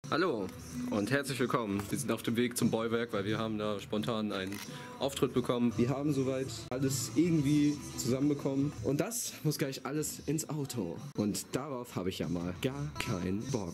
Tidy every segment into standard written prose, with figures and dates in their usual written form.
Hallo und herzlich willkommen. Wir sind auf dem Weg zum Bollwerk, weil wir haben da spontan einen Auftritt bekommen. Wir haben soweit alles irgendwie zusammenbekommen und das muss gleich alles ins Auto. Und darauf habe ich ja mal gar keinen Bock.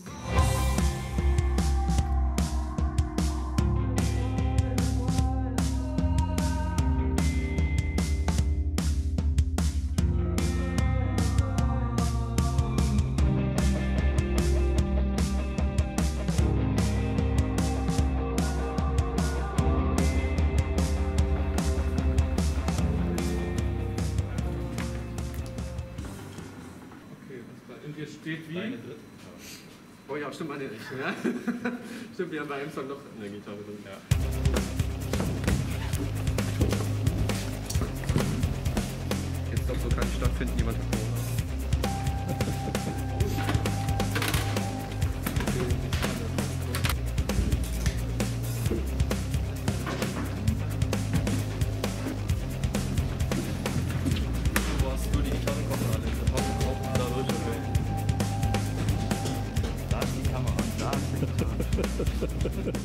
Und hier steht wie? Oh ja, stimmt, meine Richtung, ja? Stimmt, wir haben bei einem Song noch eine Gitarre drin. Ja. Jetzt doch so kann stattfinden, jemand hat Corona. Du hast nur die Gitarrenkoffer alle. Da ist die Kamera. Da ist die Gitarre.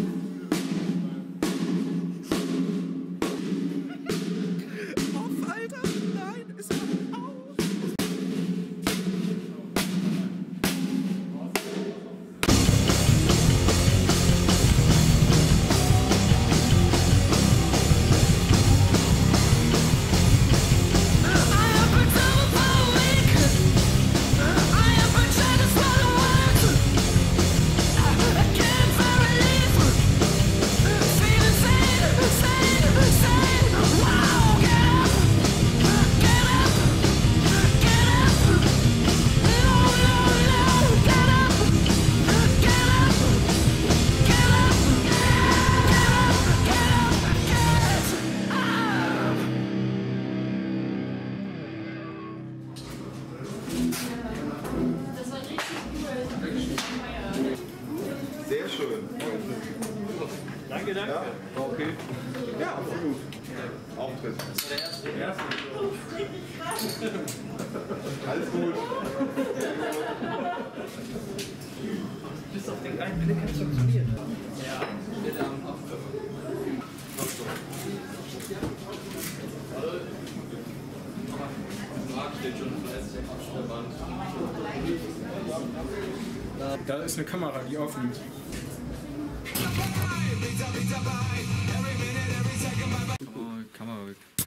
Sehr schön. Danke, danke. Ja, war okay. Ja, absolut. Auftritt. Das war der erste. Alles gut. Bis auf den einen Blick hat es funktioniert. Ja, der am Auftritt. Marc steht schon fleißig auf der Wand. Da ist eine Kamera, die aufnimmt. Oh, Kamera weg.